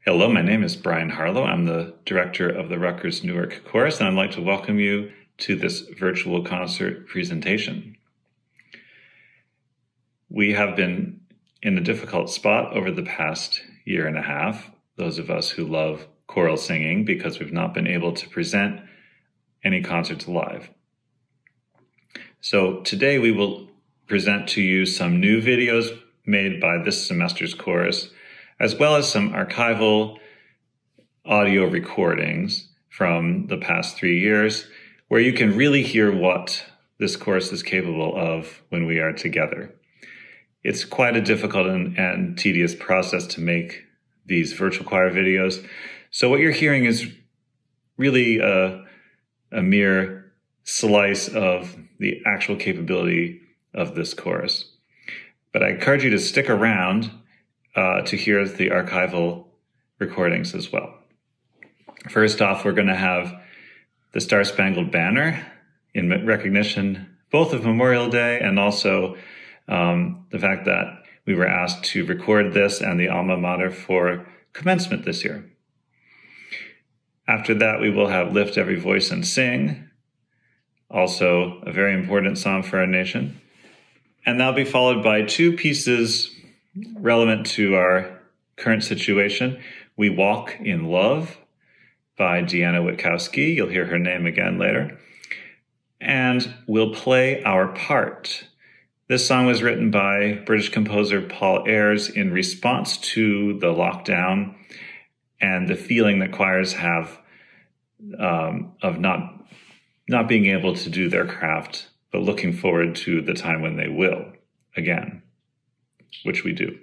Hello, my name is Brian Harlow. I'm the director of the Rutgers Newark Chorus, and I'd like to welcome you to this virtual concert presentation. We have been in a difficult spot over the past year and a half, those of us who love choral singing, because we've not been able to present any concerts live. So today we will present to you some new videos made by this semester's chorus, as well as some archival audio recordings from the past 3 years, where you can really hear what this chorus is capable of when we are together. It's quite a difficult and tedious process to make these virtual choir videos. So what you're hearing is really a mere slice of the actual capability of this chorus. But I encourage you to stick around to hear the archival recordings as well. First off, we're going to have the Star Spangled Banner in recognition both of Memorial Day and also the fact that we were asked to record this and the alma mater for commencement this year. After that, we will have Lift Every Voice and Sing, also a very important song for our nation. And that'll be followed by two pieces relevant to our current situation. We Walk in Love by Deanna Witkowski. You'll hear her name again later. And we'll play Our Part. This song was written by British composer Paul Ayres in response to the lockdown and the feeling that choirs have of not being able to do their craft, but looking forward to the time when they will again, which we do.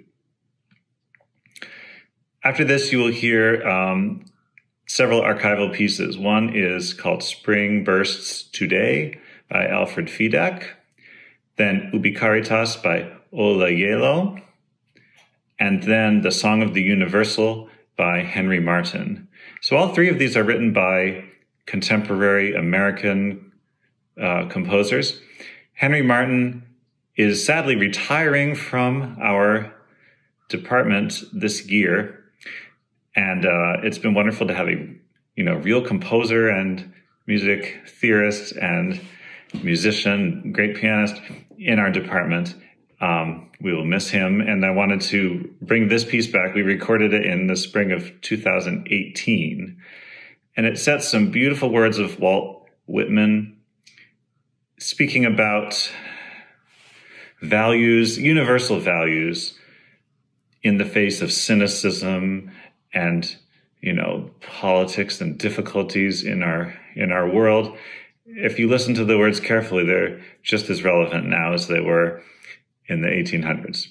After this, you will hear several archival pieces. One is called Spring Bursts Today by Alfred Fidek, then Ubi Caritas by Gjeilo, and then The Song of the Universal by Henry Martin. So all three of these are written by contemporary American composers. Henry Martin is sadly retiring from our department this year, and it's been wonderful to have a real composer and music theorist and musician, great pianist in our department. We will miss him, and I wanted to bring this piece back. We recorded it in the spring of 2018, and it sets some beautiful words of Walt Whitman, speaking about values, universal values, in the face of cynicism and, politics and difficulties in our world. If you listen to the words carefully, they're just as relevant now as they were in the 1800s.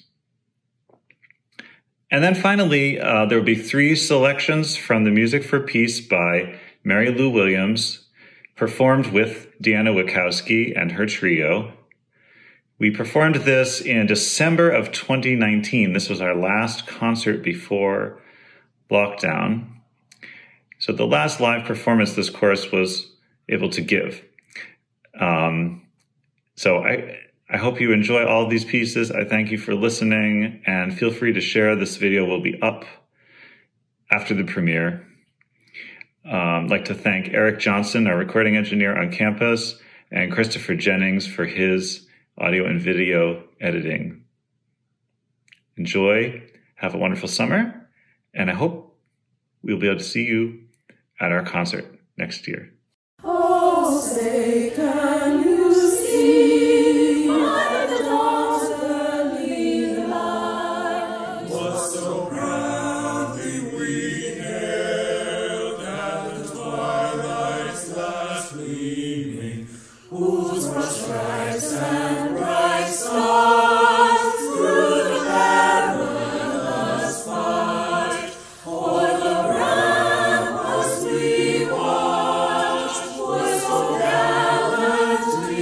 And then finally, there will be 3 selections from the Music for Peace by Mary Lou Williams, performed with Deanna Witkowski and her trio. We performed this in December of 2019. This was our last concert before lockdown. So the last live performance this chorus was able to give. So I hope you enjoy all these pieces. I thank you for listening, and feel free to share. This video will be up after the premiere. I'd like to thank Eric Johnson, our recording engineer on campus, and Christopher Jennings for his audio and video editing. Enjoy, have a wonderful summer, and I hope we'll be able to see you at our concert next year. Oh, say, can you see by the dawn's early light what so proudly we hailed at the twilight's last gleaming, whose broad stripes and bright stars through the perilous fight o'er the ramparts we watched were so gallantly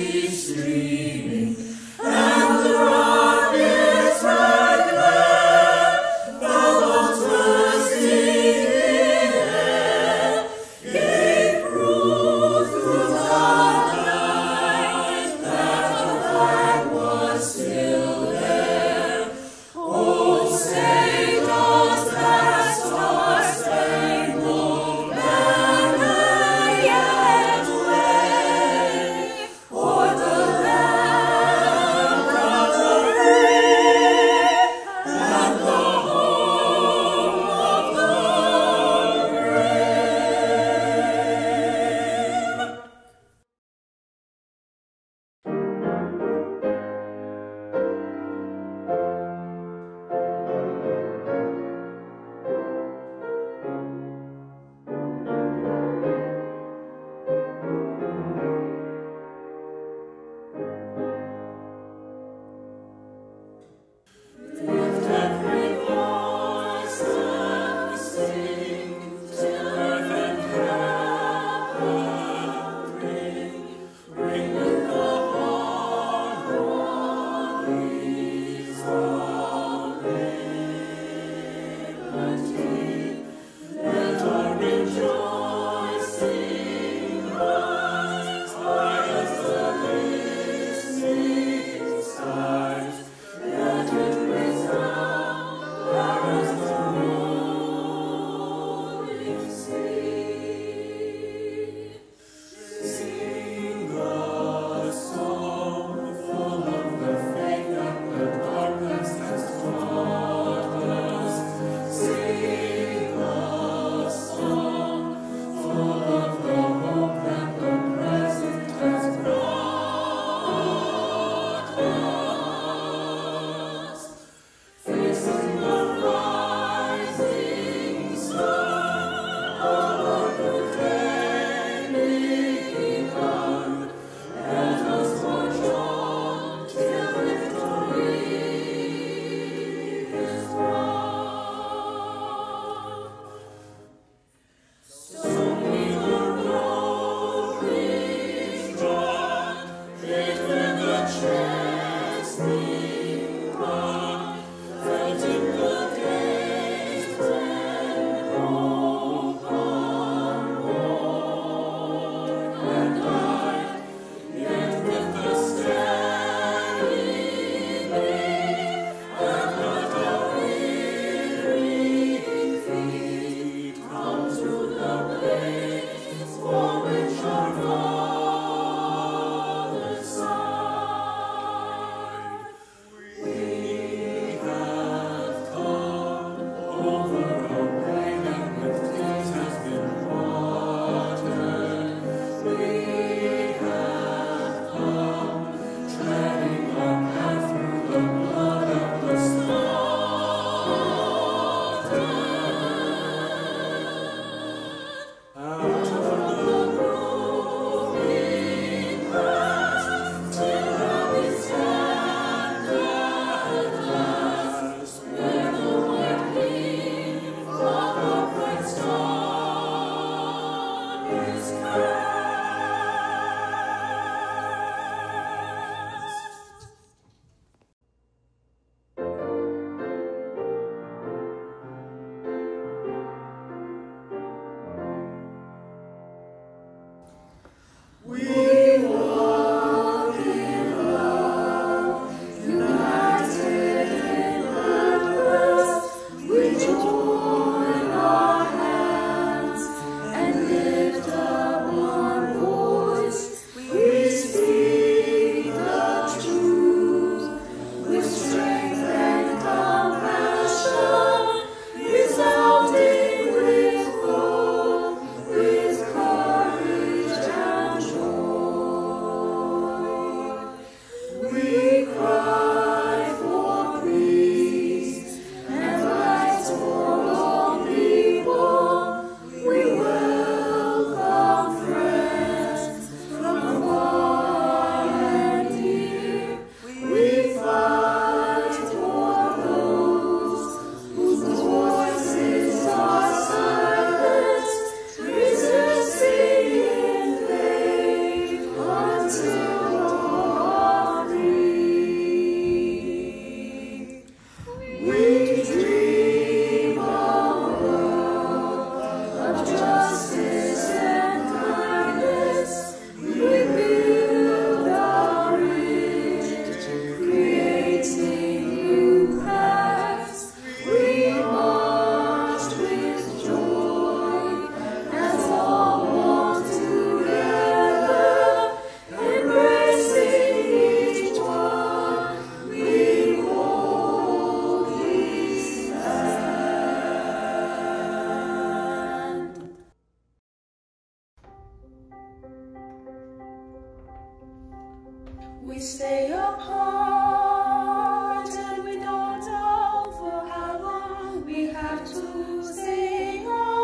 stay apart, and we don't know for how long we have to stay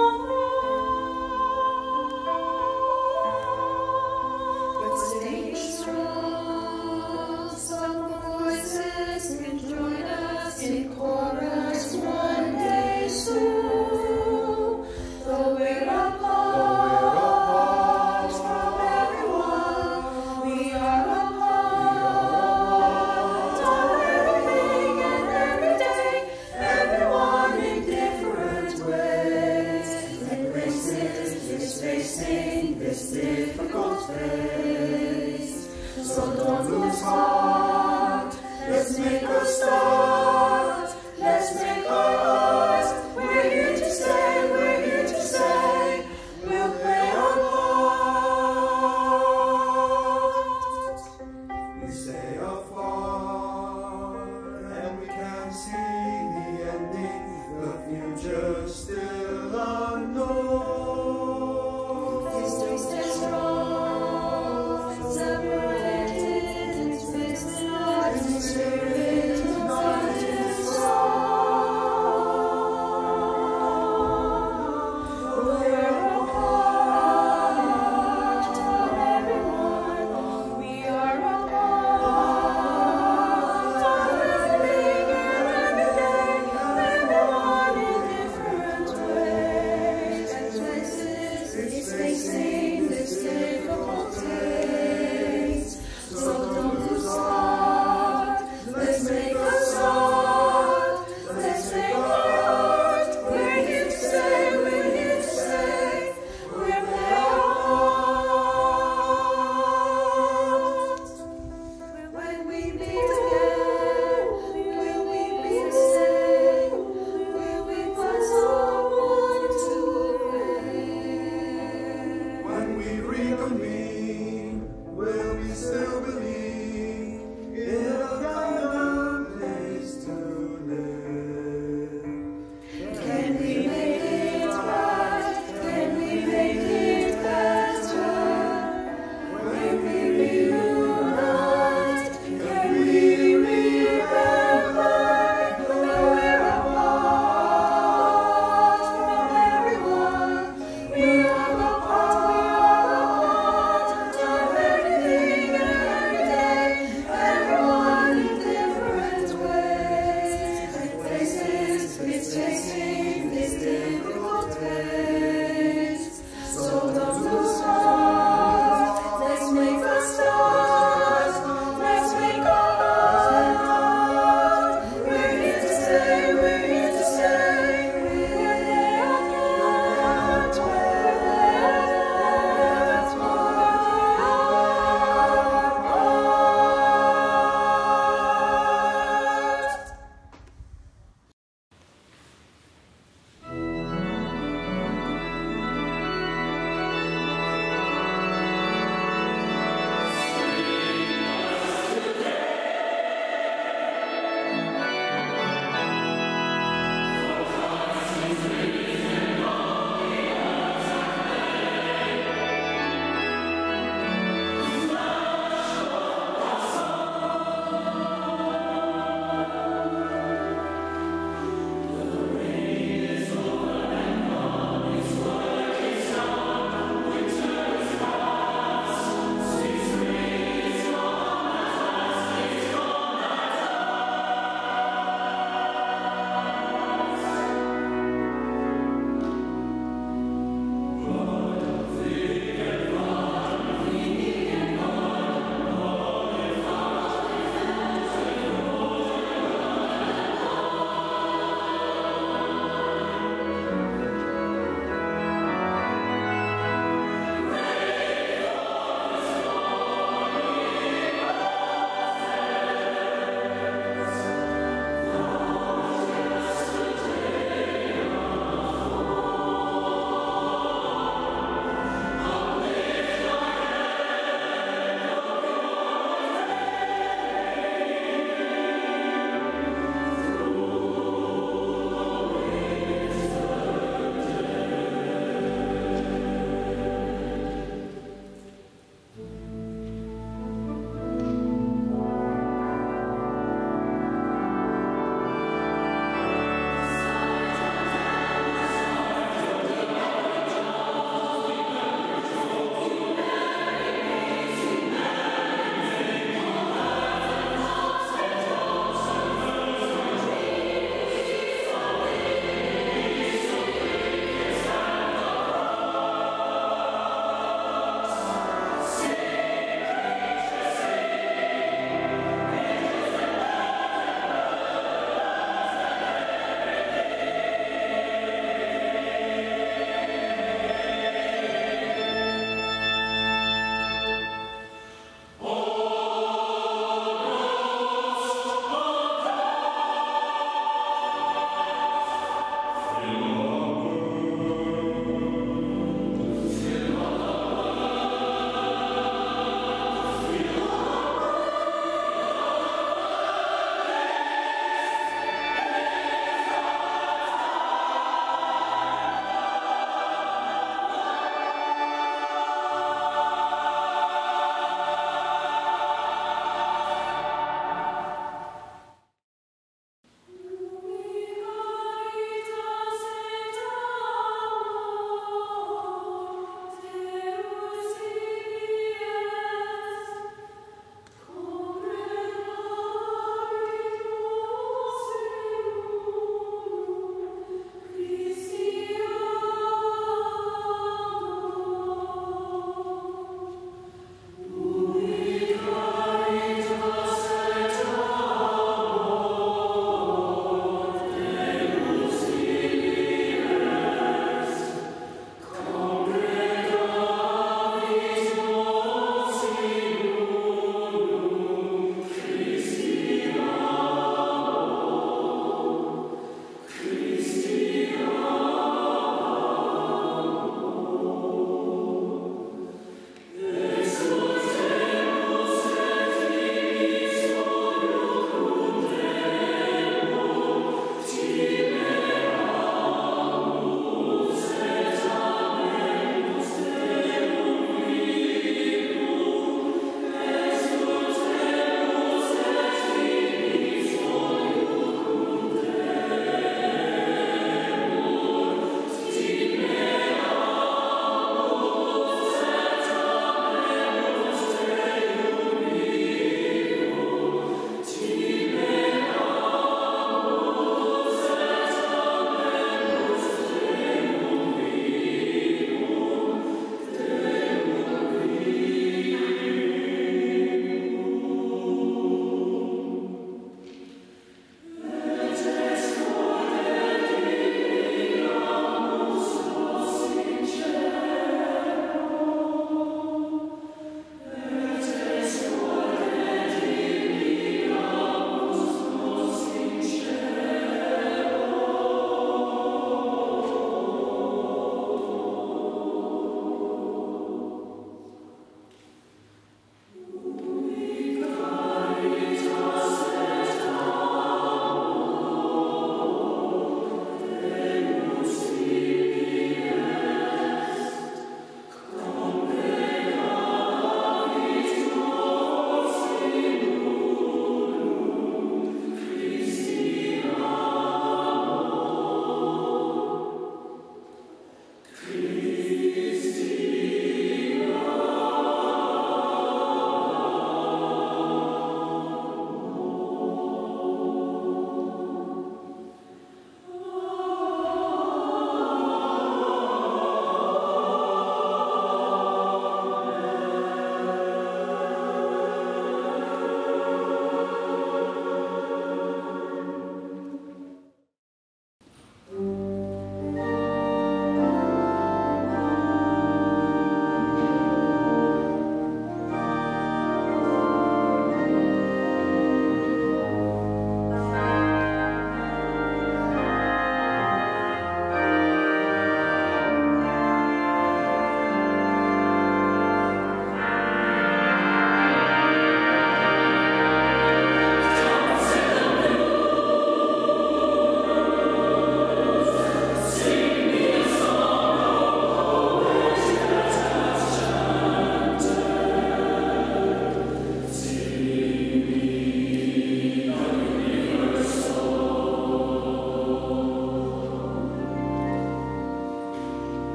alone. But stay strong, some voices can join us in chorus one day soon. Though we're apart from everyone, we are apart of everything and every day, everyone in different ways. And graces is facing this difficult phase. So don't lose heart, let's make a start.